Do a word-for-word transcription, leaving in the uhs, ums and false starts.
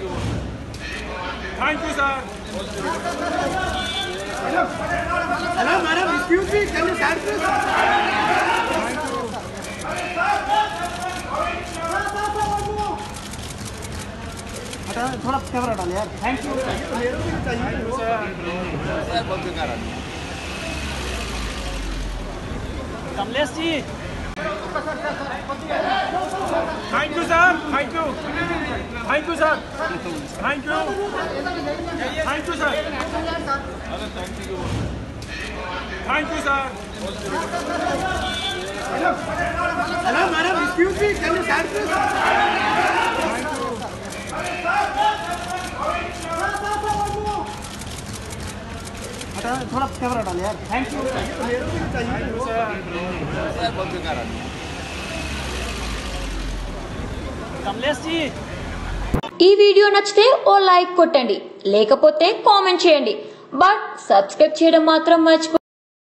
Thank you, sir. Hello, madam. Excuse me. Can you stand please? Thank you. हटा थोड़ा camera डाल यार। Thank you. मेरे को भी चाहिए। बहुत बेकार है। Kamlesh ji. Thank you, sir. Thank you. Thank you, sir. Thank you. Thank you, sir. Thank you, sir. Hello, madam. Excuse me. Can you stand please? Thank you. हटा थोड़ा कैमरा डाल यार। Thank you. मेरे को भी चाहिए। बहुत बेकार है। कमलेश जी। ఈ వీడియో నచ్చితే ఓ లైక్ కొట్టండి, లేకపోతే కామెంట్ చేయండి, బట్ సబ్స్క్రైబ్ చేయడం మాత్రం మర్చిపో